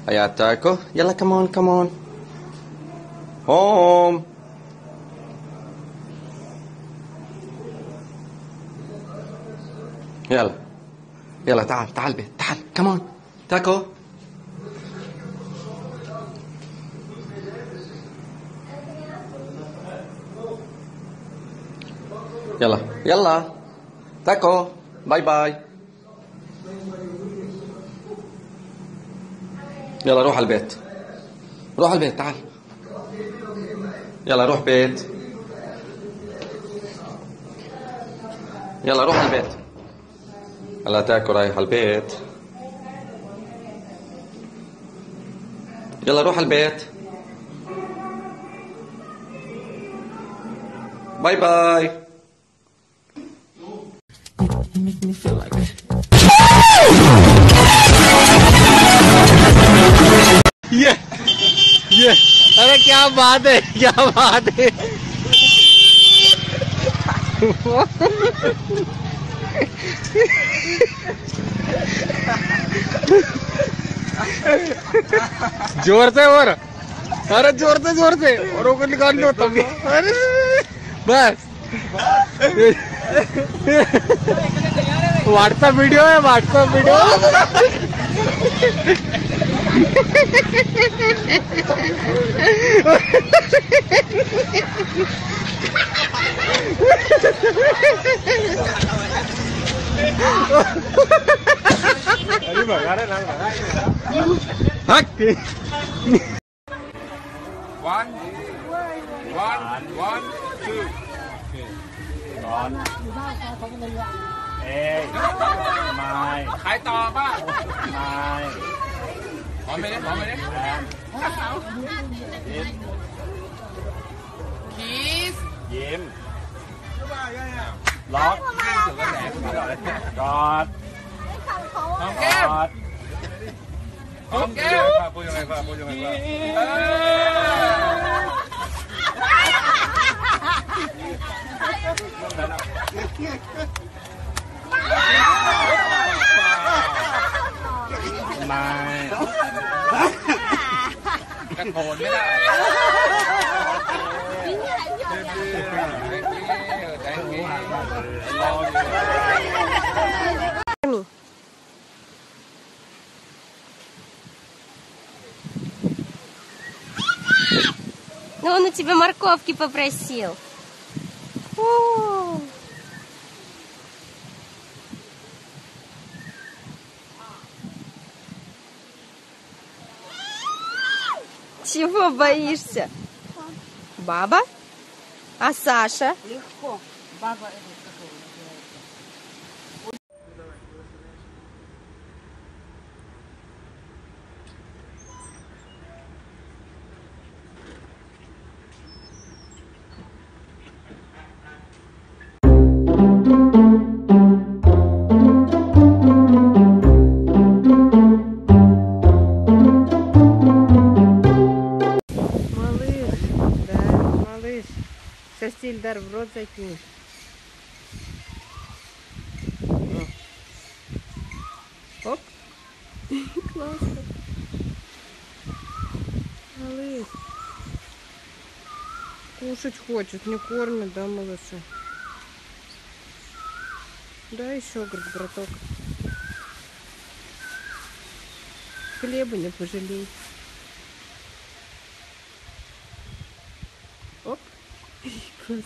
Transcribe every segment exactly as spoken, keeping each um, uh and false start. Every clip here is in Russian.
هيا تاكو يلا كمان كمان هوم. يلا يلا تعال تعال بيت تعال كمان تاكو. يلا يلا تاكو باي باي. يلا روح البيت روح البيت تعال يلا روح بيت يلا روح البيت. يلا تاكو رايح البيت. يلا روح البيت باي باي. ये ये अरे क्या बात है क्या बात है। जोर से और अरे जोर से जोर से और को निकाल लो तब। अरे बस व्हाट्सएप वीडियो है व्हाट्सएप वीडियो। अरे भगा रहे ना हक। One, one, one, two. One. Ê, Mai. ใครต่อป่ะ Mai. พร้อมไหมเนี่ยพร้อมไหมเนี่ยคีสยิ้มล็อกกอดหอมแก้มกอดหอมแก้มพูดยังไงครับพูดยังไงครับเออไม่กระโถนไม่ได้ Ну, он у тебя морковки попросил. О. Чего боишься? Баба? А Саша? Легко. Баба это какого? Сейчас Ильдар в рот закинь. Оп. Классно. Малыш. Кушать хочет, не кормит, да, малыша? Да, еще, говорит, браток. Хлеба не пожалей. Оп. Классно.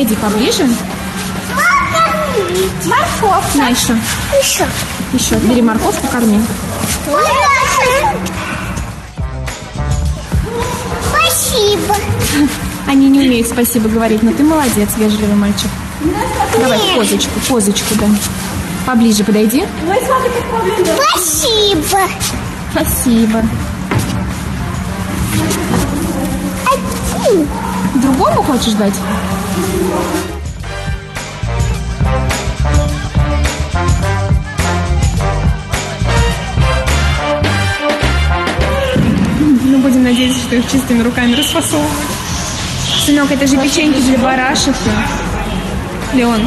Подойди поближе. Морковь. На еще. Еще. Еще. Бери морковку, корми. Спасибо. Они не умеют спасибо говорить, но ты молодец, вежливый мальчик. Давай позочку, позочку, да. Поближе подойди. Спасибо. Спасибо. Один. Другому хочешь дать? Ну, будем надеяться, что их чистыми руками расфасовывают. Сынок, это же печеньки для барашек. Леон.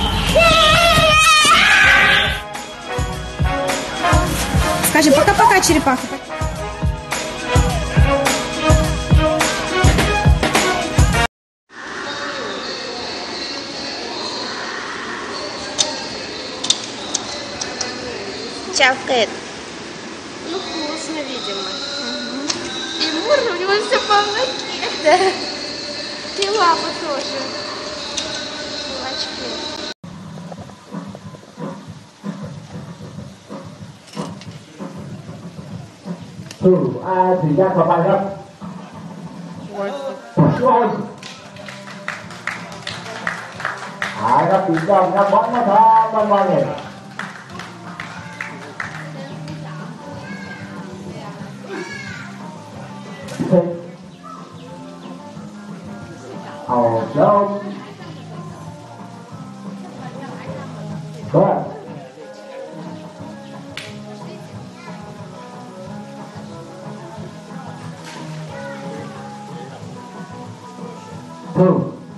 Скажи пока-пока, черепаха. Чавкает. Ну, вкусно, видимо. И Мур, у него все по молоке. Да. И лапа тоже. Молочки. Thử ai thì ra khỏi bài không? Rồi. Ai các chị con các bóng nó thơ con bao nhiêu? Hầu sớm. Rồi. Two.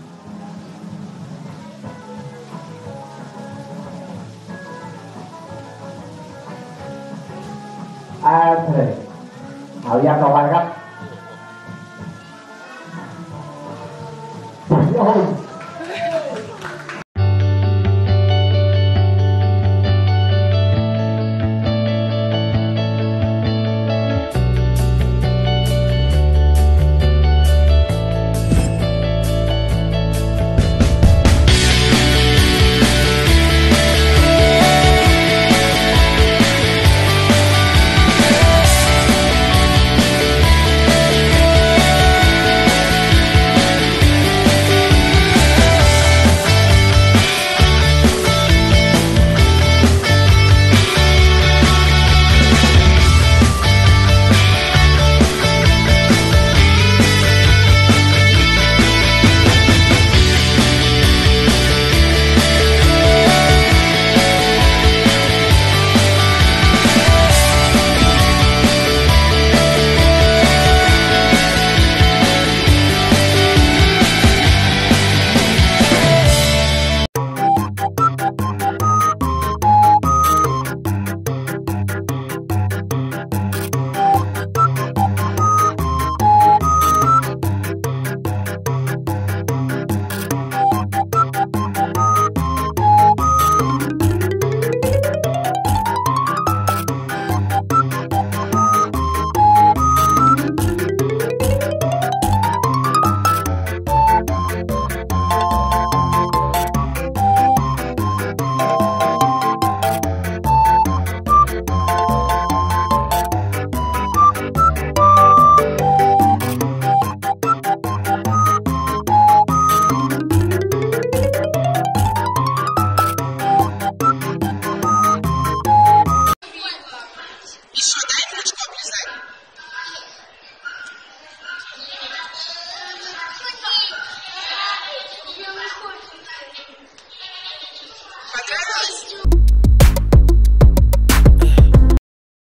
A thì Hậu Giang cầu bàiครับÔi.